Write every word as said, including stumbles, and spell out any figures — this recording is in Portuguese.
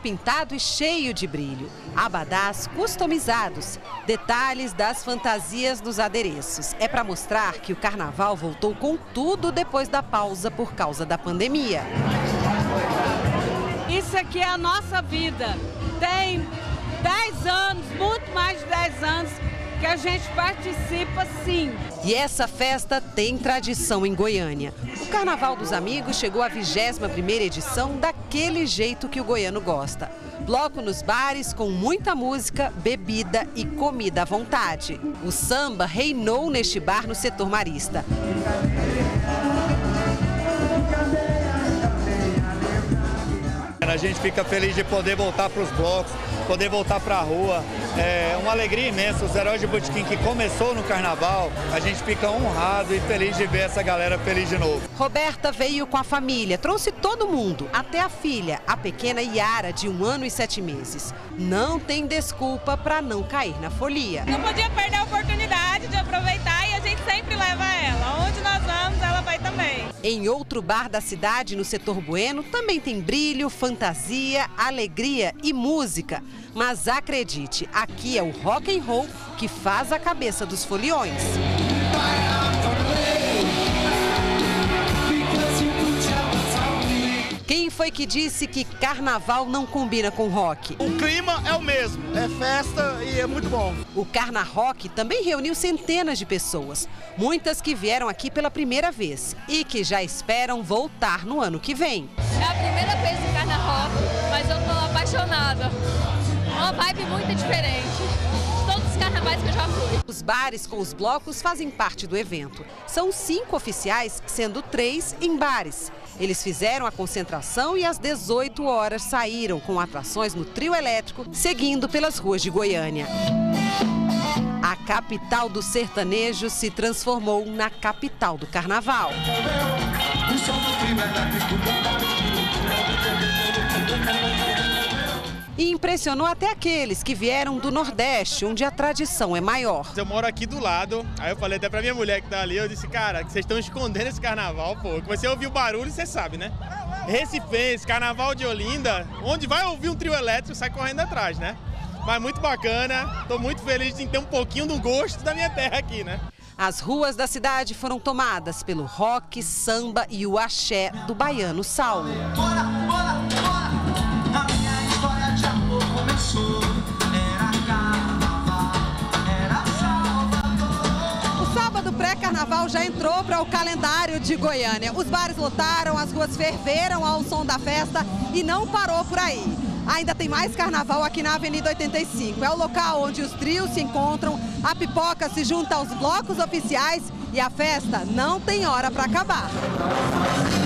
pintado e cheio de brilho. Abadás customizados, detalhes das fantasias dos adereços. É para mostrar que o carnaval voltou com tudo depois da pausa por causa da pandemia. Isso aqui é a nossa vida. Tem dez anos, muito mais de dez anos, que a gente participa, sim. E essa festa tem tradição em Goiânia. O Carnaval dos Amigos chegou à vigésima primeira edição daquele jeito que o goiano gosta. Bloco nos bares com muita música, bebida e comida à vontade. O samba reinou neste bar no setor marista. A gente fica feliz de poder voltar para os blocos, poder voltar para a rua. É uma alegria imensa. Os Heróis de Botequim, que começou no Carnaval, a gente fica honrado e feliz de ver essa galera feliz de novo. Roberta veio com a família, trouxe todo mundo, até a filha, a pequena Yara, de um ano e sete meses. Não tem desculpa para não cair na folia. Não podia perder a oportunidade de aproveitar e a gente sempre leva ela. Onde nós vamos, ela vai também. Em outro bar da cidade, no setor Bueno, também tem brilho, fantasia, alegria e música. Mas acredite, aqui é o rock and roll que faz a cabeça dos foliões. Quem foi que disse que carnaval não combina com rock? O clima é o mesmo, é festa e é muito bom. O Carna Rock também reuniu centenas de pessoas, muitas que vieram aqui pela primeira vez e que já esperam voltar no ano que vem. É a primeira vez no Carna Rock, mas eu tô apaixonada. Uma vibe muito diferente de todos os carnavais que eu já fui. Os bares com os blocos fazem parte do evento. São cinco oficiais, sendo três em bares. Eles fizeram a concentração e às dezoito horas saíram com atrações no trio elétrico, seguindo pelas ruas de Goiânia. A capital do sertanejo se transformou na capital do carnaval. E impressionou até aqueles que vieram do Nordeste, onde a tradição é maior. Eu moro aqui do lado, aí eu falei até pra minha mulher que tá ali, eu disse, cara, que vocês estão escondendo esse carnaval, pô. Comecei a ouvir o barulho, você sabe, né? Recifense, Carnaval de Olinda, onde vai ouvir um trio elétrico, sai correndo atrás, né? Mas muito bacana, tô muito feliz em ter um pouquinho do gosto da minha terra aqui, né? As ruas da cidade foram tomadas pelo rock, samba e o axé do baiano Saulo. Bora, bora, bora. A minha história de amor começou. Era carnaval, era Salvador. O sábado pré-carnaval já entrou para o calendário de Goiânia. Os bares lotaram, as ruas ferveram ao som da festa e não parou por aí. Ainda tem mais carnaval aqui na Avenida oitenta e cinco. É o local onde os trios se encontram, a pipoca se junta aos blocos oficiais e a festa não tem hora para acabar.